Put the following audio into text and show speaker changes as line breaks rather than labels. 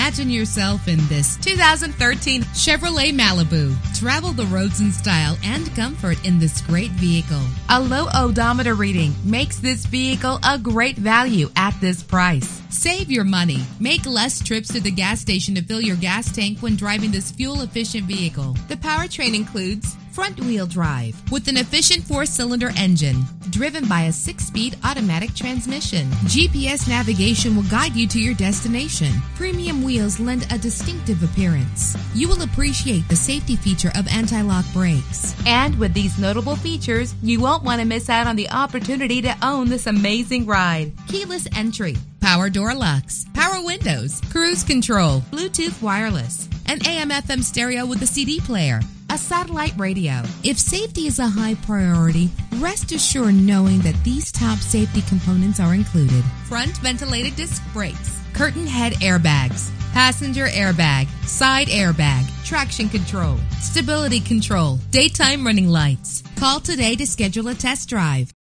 Imagine yourself in this 2013 Chevrolet Malibu. Travel the roads in style and comfort in this great vehicle. A low odometer reading makes this vehicle a great value at this price. Save your money. Make less trips to the gas station to fill your gas tank when driving this fuel-efficient vehicle. The powertrain includes front-wheel drive with an efficient 4-cylinder engine driven by a 6-speed automatic transmission. GPS navigation will guide you to your destination. Premium wheels lend a distinctive appearance. You will appreciate the safety feature of anti-lock brakes. And with these notable features, you won't want to miss out on the opportunity to own this amazing ride. Keyless entry, power door locks, power windows, cruise control, Bluetooth wireless, an AM/FM stereo with a CD player, a satellite radio. If safety is a high priority, rest assured knowing that these top safety components are included. Front ventilated disc brakes, curtain head airbags, passenger airbag, side airbag, traction control, stability control, daytime running lights. Call today to schedule a test drive.